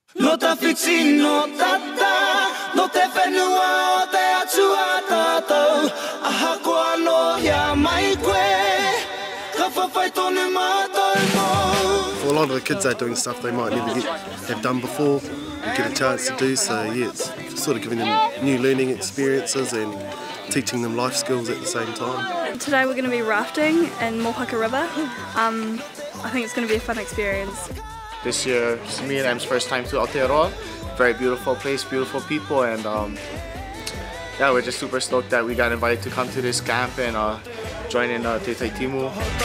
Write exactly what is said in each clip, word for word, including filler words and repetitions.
No tawhiti no tata, no te whenua o te atua tātou. Aha koa no hia mai koe, ka whawhai tonu mātou mo. For a lot of the kids, they're doing stuff they might never get have done before and get a chance to do, so yeah, it's sort of giving them new learning experiences and teaching them life skills at the same time. Today we're going to be rafting in Mohaka River. Um, I think it's going to be a fun experience. This year, it's me and Em's first time to Aotearoa. Very beautiful place, beautiful people, and um, yeah, we're just super stoked that we got invited to come to this camp and uh, join in uh, Te Taitimu.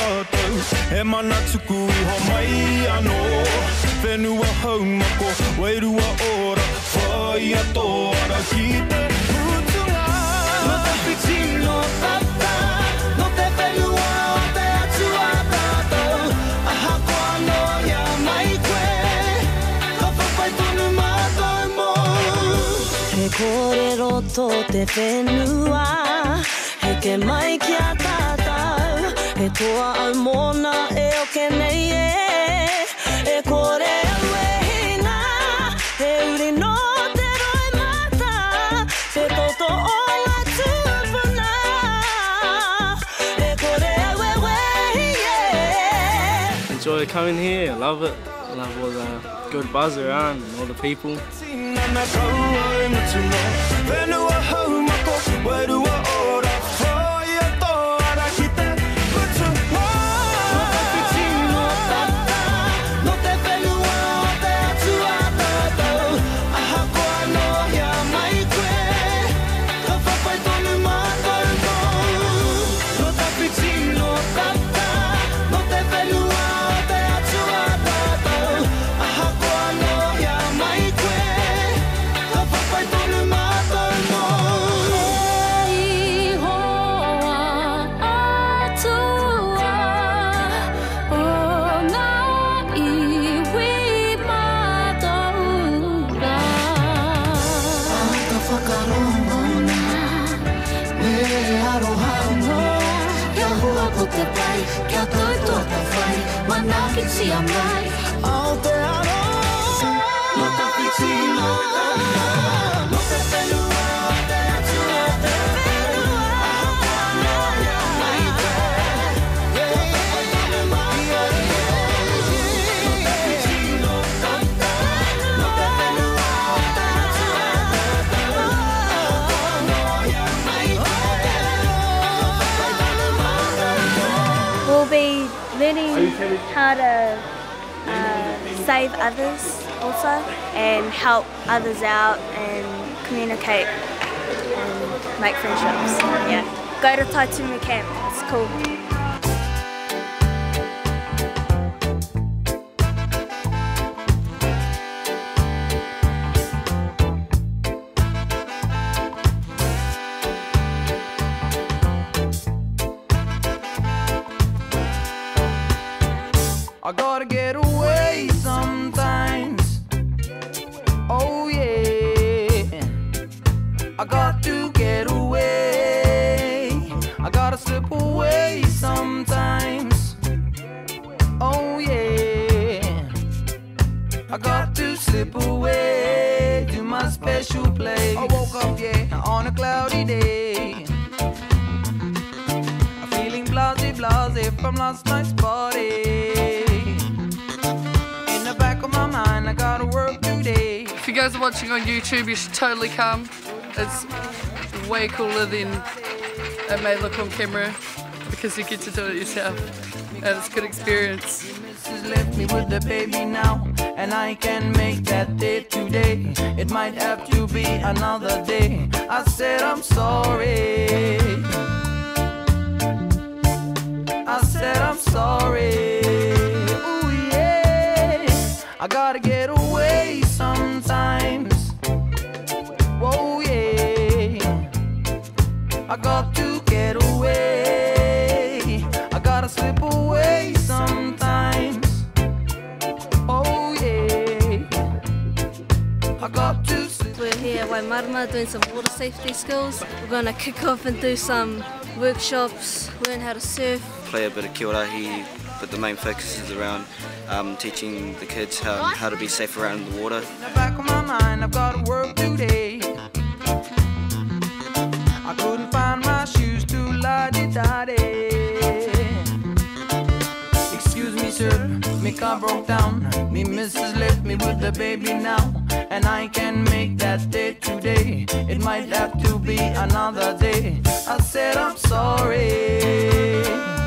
Kōrero tō te whenua, he ke mai kia tātou, he toa au mōna e oke nei e, e kore au e hina, he uri no te roi mata, te toto o ngā tūpuna, e kore au e wehi e. Enjoy coming here, I love it, I love all the good buzz around and all the people. Kia toi tō ta whai, mana ki tia mai, Aotearoa. No tawhiti no tata, no te whenua o te atua tātou. Aha koa no hia mai koe, ka whawhai tonu mātou mo. No tawhiti no tata, no te whenua o te atua tātou. Aha koa no hia mai koe, ka whawhai tonu mātou mo. We'll be learning how to uh, save others also and help others out and communicate and make friendships. Yeah. Go to Taitimu camp, it's cool. I gotta get away sometimes. Oh yeah, I got to get away. I gotta slip away sometimes. Oh yeah, I got to slip away to my special place. I woke up, yeah, on a cloudy day. I'm feeling blasé, blasé from last night's party. I gotta work today. If you guys are watching on YouTube, you should totally come. It's way cooler than it may look on camera because you get to do it yourself, and it's a good experience. Missus left me with the baby now, and I can make that day today. It might have to be another day. I said I'm sorry. I said I'm sorry. I gotta get away sometimes. Whoa, yeah. I got to get away. I gotta slip away sometimes. Oh, yeah. I got to slip. We're here at Waimarama doing some water safety skills. We're gonna kick off and do some workshops, learn how to surf. Play a bit of kia ora, but the main focus is around um, teaching the kids how, how to be safe around the water. In the back of my mind, I've got to work today. I couldn't find my shoes to la-di-da-di. Excuse me, sir, me car broke down. Me missus left me with the baby now, and I can make that day today. It might have to be another day. I said I'm sorry.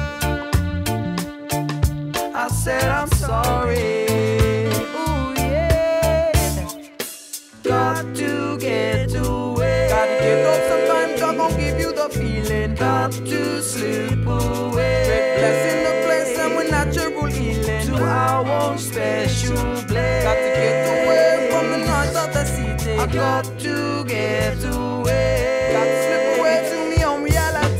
I said I'm sorry. Ooh yeah. Got to get away. Gotta get up sometimes. God gon' give you the feeling. Got to slip away. Blessing the place and with natural healing to our own special place. Got to get away from the noise of the city. I got to get away. Got to slip away to me own reality.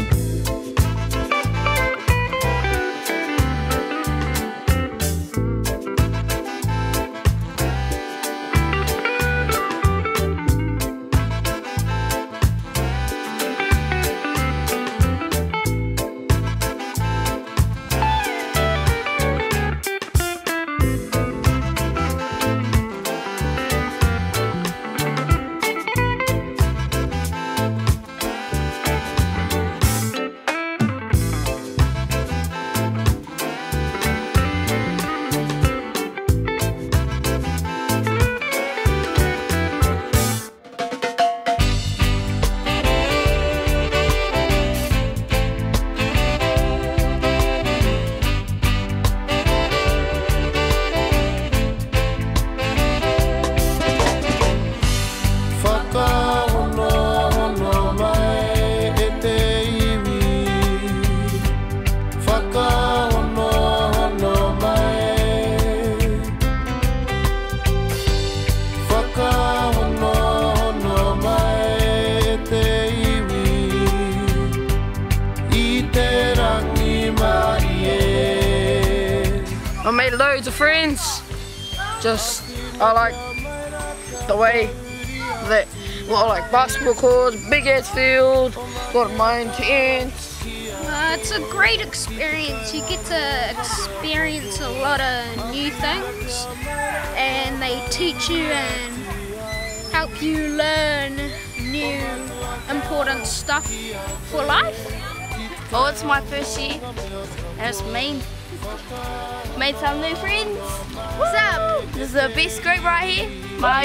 I made loads of friends. Just, I like the way that, well, like basketball courts, big ass field, got my own tents. Uh, it's a great experience. You get to experience a lot of new things, and they teach you and help you learn new important stuff for life. Well, it's my first year, and it's me. Made some new friends. What's up? This is the best group right here. My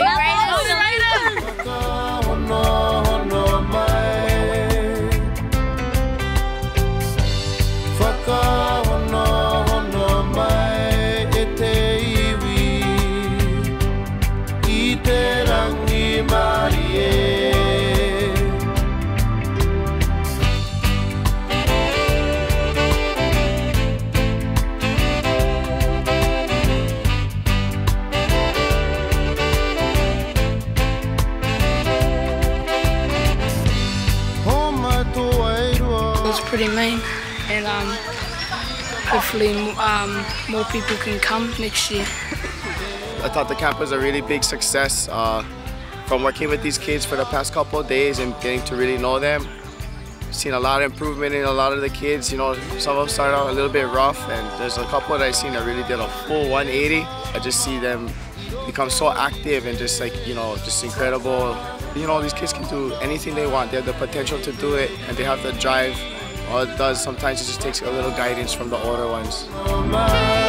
It was pretty mean, and um, hopefully um, more people can come next year. I thought the camp was a really big success. Uh, from working with these kids for the past couple of days and getting to really know them, I've seen a lot of improvement in a lot of the kids. You know, some of them started out a little bit rough, and there's a couple that I've seen that really did a full one eighty. I just see them become so active and just like, you know, just incredible. You know, these kids can do anything they want. They have the potential to do it, and they have the drive. All it does sometimes it just takes a little guidance from the older ones.